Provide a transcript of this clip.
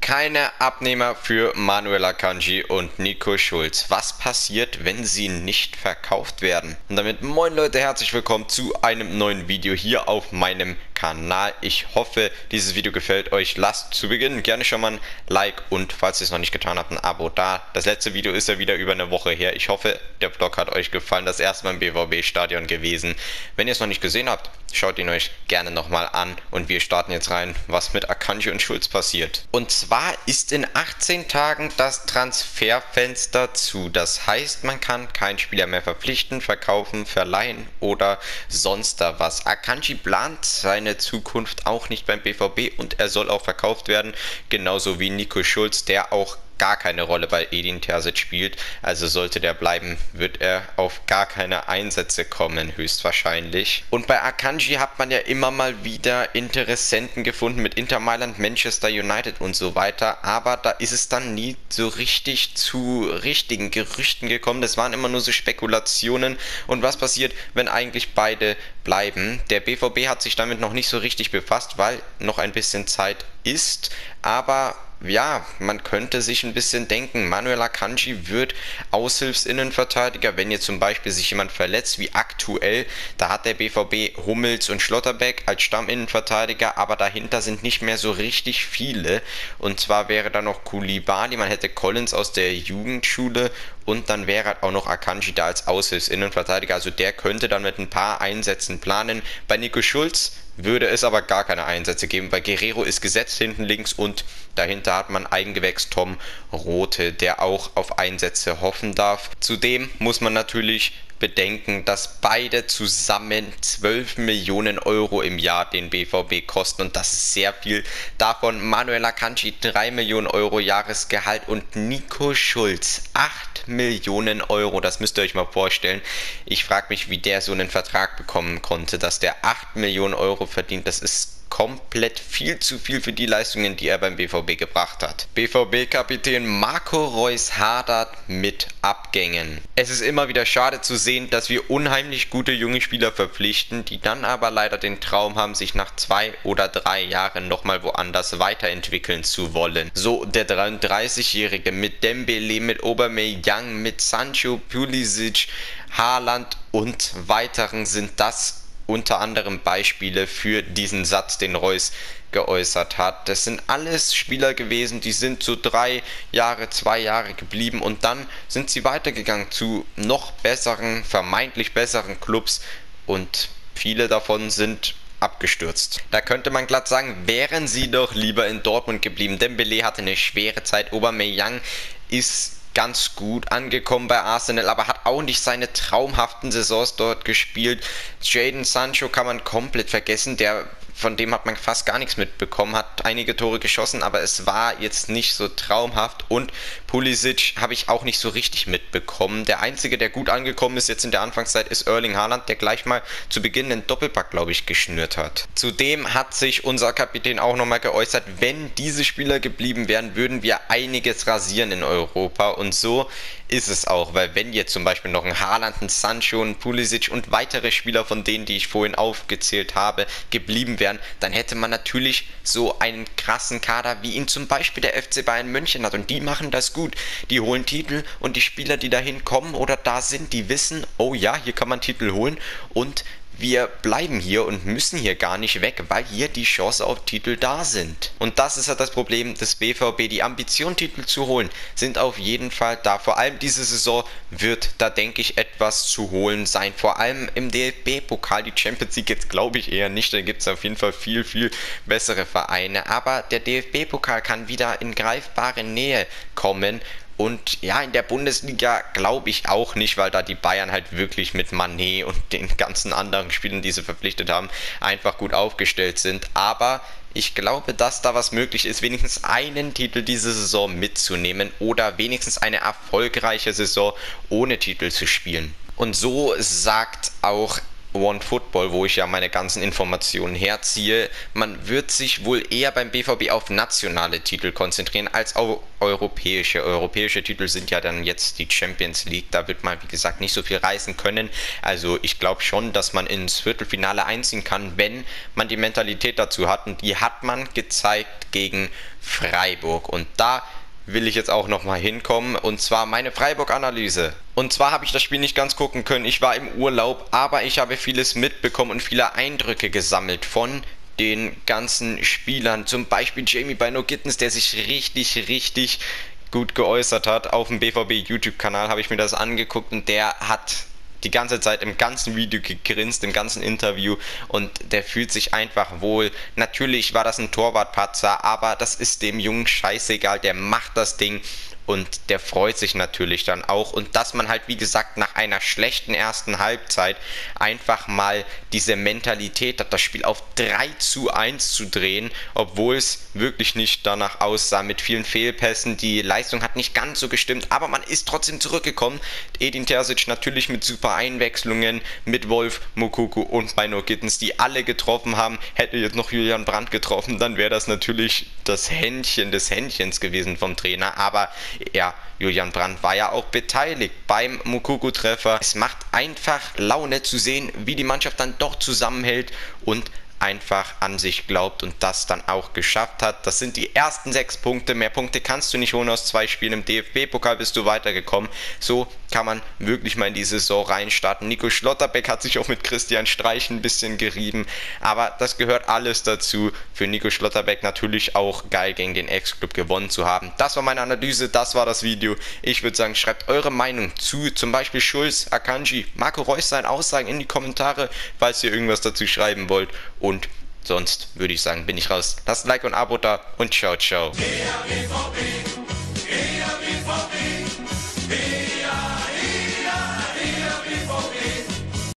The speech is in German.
Keine Abnehmer für Manuel Akanji und Nico Schulz. Was passiert, wenn sie nicht verkauft werden? Und damit moin Leute, herzlich willkommen zu einem neuen Video hier auf meinem Kanal. Ich hoffe, dieses Video gefällt euch. Lasst zu Beginn gerne schon mal ein Like und falls ihr es noch nicht getan habt, ein Abo da. Das letzte Video ist ja wieder über eine Woche her. Ich hoffe, der Vlog hat euch gefallen. Das erste Mal im BVB-Stadion gewesen. Wenn ihr es noch nicht gesehen habt, schaut ihn euch gerne nochmal an und wir starten jetzt rein, was mit Akanji und Schulz passiert. Und zwar ist in 18 Tagen das Transferfenster zu. Das heißt, man kann keinen Spieler mehr verpflichten, verkaufen, verleihen oder sonst da was. Akanji plant seine Zukunft auch nicht beim BVB und er soll auch verkauft werden, genauso wie Nico Schulz, der auch gar keine Rolle bei Edin Terzic spielt, also sollte der bleiben, wird er auf gar keine Einsätze kommen, höchstwahrscheinlich. Und bei Akanji hat man ja immer mal wieder Interessenten gefunden mit Inter Mailand, Manchester United und so weiter, aber da ist es dann nie so richtig zu richtigen Gerüchten gekommen, das waren immer nur so Spekulationen. Und was passiert, wenn eigentlich beide bleiben? Der BVB hat sich damit noch nicht so richtig befasst, weil noch ein bisschen Zeit ist, aber ja, man könnte sich ein bisschen denken, Manuel Akanji wird Aushilfsinnenverteidiger, wenn jetzt zum Beispiel sich jemand verletzt, wie aktuell, da hat der BVB Hummels und Schlotterbeck als Stamminnenverteidiger, aber dahinter sind nicht mehr so richtig viele, und zwar wäre da noch Koulibaly, man hätte Collins aus der Jugendschule und dann wäre auch noch Akanji da als Aushilfsinnenverteidiger, also der könnte dann mit ein paar Einsätzen planen. Bei Nico Schulz würde es aber gar keine Einsätze geben, weil Guerreiro ist gesetzt hinten links und dahinter hat man Eigengewächs Tom Rothe, der auch auf Einsätze hoffen darf. Zudem muss man natürlich bedenken, dass beide zusammen 12 Millionen Euro im Jahr den BVB kosten und das ist sehr viel. Davon Manuel Akanji 3 Millionen Euro Jahresgehalt und Nico Schulz 8 Millionen Euro. Das müsst ihr euch mal vorstellen. Ich frage mich, wie der so einen Vertrag bekommen konnte, dass der 8 Millionen Euro verdient. Das ist komplett viel zu viel für die Leistungen, die er beim BVB gebracht hat. BVB-Kapitän Marco Reus hadert mit Abgängen. Es ist immer wieder schade zu sehen, dass wir unheimlich gute junge Spieler verpflichten, die dann aber leider den Traum haben, sich nach 2 oder 3 Jahren nochmal woanders weiterentwickeln zu wollen. So der 33-Jährige mit Dembele, mit Aubameyang, mit Sancho, Pulisic, Haaland und weiteren sind das unter anderem Beispiele für diesen Satz, den Reus geäußert hat. Das sind alles Spieler gewesen, die sind so 3 Jahre, 2 Jahre geblieben und dann sind sie weitergegangen zu noch besseren, vermeintlich besseren Clubs und viele davon sind abgestürzt. Da könnte man glatt sagen, wären sie doch lieber in Dortmund geblieben. Dembele hatte eine schwere Zeit, Aubameyang ist ganz gut angekommen bei Arsenal, aber hat auch nicht seine traumhaften Saisons dort gespielt. Jadon Sancho kann man komplett vergessen, von dem hat man fast gar nichts mitbekommen, hat einige Tore geschossen, aber es war jetzt nicht so traumhaft und Pulisic habe ich auch nicht so richtig mitbekommen. Der einzige, der gut angekommen ist jetzt in der Anfangszeit, ist Erling Haaland, der gleich mal zu Beginn den Doppelpack, glaube ich, geschnürt hat. Zudem hat sich unser Kapitän auch nochmal geäußert, wenn diese Spieler geblieben wären, würden wir einiges rasieren in Europa und so ist es auch, weil wenn jetzt zum Beispiel noch ein Haaland, ein Sancho, ein Pulisic und weitere Spieler von denen, die ich vorhin aufgezählt habe, geblieben wären, dann hätte man natürlich so einen krassen Kader, wie ihn zum Beispiel der FC Bayern München hat und die machen das gut. Die holen Titel und die Spieler, die dahin kommen oder da sind, die wissen, oh ja, hier kann man Titel holen und wir bleiben hier und müssen hier gar nicht weg, weil hier die Chance auf Titel da sind. Und das ist halt das Problem des BVB. Die Ambition, Titel zu holen, sind auf jeden Fall da. Vor allem diese Saison wird da, denke ich, etwas zu holen sein. Vor allem im DFB-Pokal, die Champions League jetzt glaube ich eher nicht. Da gibt es auf jeden Fall viel, viel bessere Vereine. Aber der DFB-Pokal kann wieder in greifbare Nähe kommen. Und ja, in der Bundesliga glaube ich auch nicht, weil da die Bayern halt wirklich mit Mané und den ganzen anderen Spielern, die sie verpflichtet haben, einfach gut aufgestellt sind. Aber ich glaube, dass da was möglich ist, wenigstens einen Titel diese Saison mitzunehmen oder wenigstens eine erfolgreiche Saison ohne Titel zu spielen. Und so sagt auch OneFootball, wo ich ja meine ganzen Informationen herziehe. Man wird sich wohl eher beim BVB auf nationale Titel konzentrieren als auf europäische. Europäische Titel sind ja dann jetzt die Champions League. Da wird man, wie gesagt, nicht so viel reißen können. Also ich glaube schon, dass man ins Viertelfinale einziehen kann, wenn man die Mentalität dazu hat. Und die hat man gezeigt gegen Freiburg. Und da will ich jetzt auch nochmal hinkommen, und zwar meine Freiburg-Analyse. Und zwar habe ich das Spiel nicht ganz gucken können, ich war im Urlaub, aber ich habe vieles mitbekommen und viele Eindrücke gesammelt von den ganzen Spielern. Zum Beispiel Jamie Bino-Gittens, der sich richtig gut geäußert hat. Auf dem BVB YouTube-Kanal habe ich mir das angeguckt und der hat die ganze Zeit im ganzen Video gegrinst, im ganzen Interview, und der fühlt sich einfach wohl. Natürlich war das ein Torwartpatzer, aber das ist dem Jungen scheißegal, der macht das Ding und der freut sich natürlich dann auch. Und dass man halt, wie gesagt, nach einer schlechten ersten Halbzeit einfach mal diese Mentalität hat, das Spiel auf 3:1 zu drehen, obwohl es wirklich nicht danach aussah, mit vielen Fehlpässen. Die Leistung hat nicht ganz so gestimmt, aber man ist trotzdem zurückgekommen. Edin Terzic natürlich mit super Einwechslungen, mit Wolf, Moukoko und Bino-Gittens, die alle getroffen haben. Hätte jetzt noch Julian Brandt getroffen, dann wäre das natürlich das Händchen des Händchens gewesen vom Trainer, aber ja, Julian Brandt war ja auch beteiligt beim Moukoko-Treffer. Es macht einfach Laune zu sehen, wie die Mannschaft dann doch zusammenhält und einfach an sich glaubt und das dann auch geschafft hat. Das sind die ersten 6 Punkte. Mehr Punkte kannst du nicht holen aus 2 Spielen. Im DFB-Pokal bist du weitergekommen. So kann man wirklich mal in die Saison reinstarten. Nico Schlotterbeck hat sich auch mit Christian Streich ein bisschen gerieben, aber das gehört alles dazu. Für Nico Schlotterbeck natürlich auch geil, gegen den Ex-Club gewonnen zu haben. Das war meine Analyse, das war das Video. Ich würde sagen, schreibt eure Meinung zu zum Beispiel Schulz, Akanji, Marco Reus seinen Aussagen in die Kommentare, falls ihr irgendwas dazu schreiben wollt. Und sonst würde ich sagen, bin ich raus. Lasst ein Like und ein Abo da und ciao, ciao.